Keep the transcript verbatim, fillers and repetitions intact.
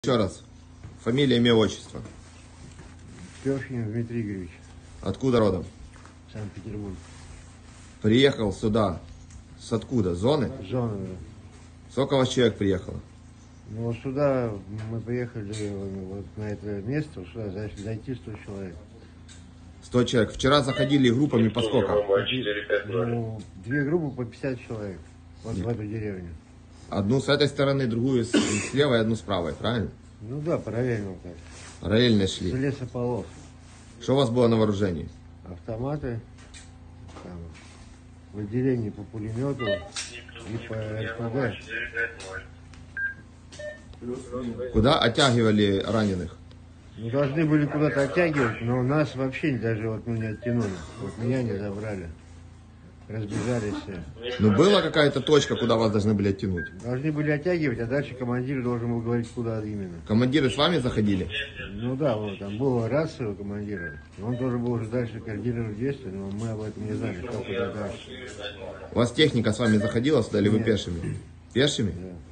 Еще раз. Фамилия, имя, отчество. Першин Дмитрий Игоревич. Откуда родом? Санкт-Петербург. Приехал сюда. С откуда? Зоны? Зона, да. Сколько у вас человек приехало? Ну вот сюда мы приехали вот на это место, сюда зайти сто человек. сто человек. Вчера заходили группами по сколько? Ну, две группы по пятьдесят человек. Вот в эту деревню. Одну с этой стороны, другую с, с левой, одну с правой, правильно? Ну да, параллельно вот так. Параллельно шли. С лесополос. Что у вас было на вооружении? Автоматы, там, в отделении по пулемету и по СПГ. Куда оттягивали раненых? Мы должны были куда-то оттягивать, но нас вообще даже вот, ну, не оттянули. Вот меня не забрали. Разбежались все. Ну, была какая-то точка, куда вас должны были оттянуть? Должны были оттягивать, а дальше командир должен был говорить, куда именно. Командиры с вами заходили? Ну да, вот, там было рация у командира. Он должен был уже дальше координировать действия, но мы об этом не знали, что куда дальше. У вас техника с вами заходила сюда или вы Нет. пешими? Пешими? Да.